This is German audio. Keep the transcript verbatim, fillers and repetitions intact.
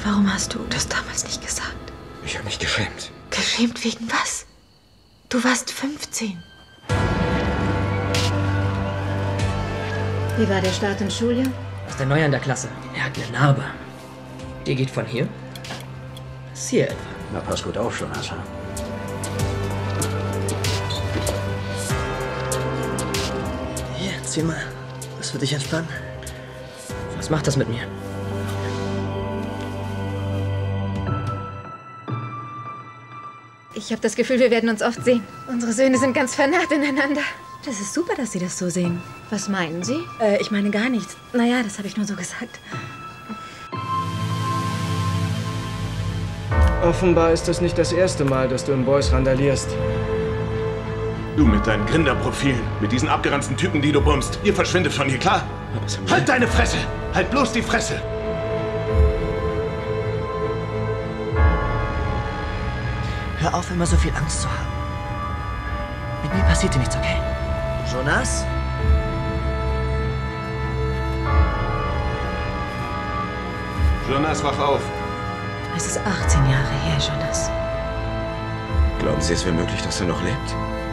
Warum hast du das damals nicht gesagt? Ich habe mich geschämt. Geschämt wegen was? Du warst fünfzehn. Wie war der Start im Schuljahr? Ist der Neue in der Klasse. Er hat eine Narbe. Die geht von hier bis hier etwa. Na, pass gut auf, Jonas. Hier, zieh mal. Das wird dich entspannen. Was macht das mit mir? Ich habe das Gefühl, wir werden uns oft sehen. Unsere Söhne sind ganz vernarrt ineinander. Das ist super, dass Sie das so sehen. Was meinen Sie? Äh, ich meine gar nichts. Naja, das habe ich nur so gesagt. Offenbar ist es nicht das erste Mal, dass du im Boys randalierst. Du mit deinen Grinderprofilen, mit diesen abgeranzten Typen, die du bummst. Ihr verschwindet von hier, klar? Halt deine Fresse! Halt bloß die Fresse! Hör auf, immer so viel Angst zu haben. Mit mir passiert dir nichts, okay? Jonas? Jonas, wach auf. Es ist achtzehn Jahre her, Jonas. Glauben Sie, es wäre möglich, dass er noch lebt?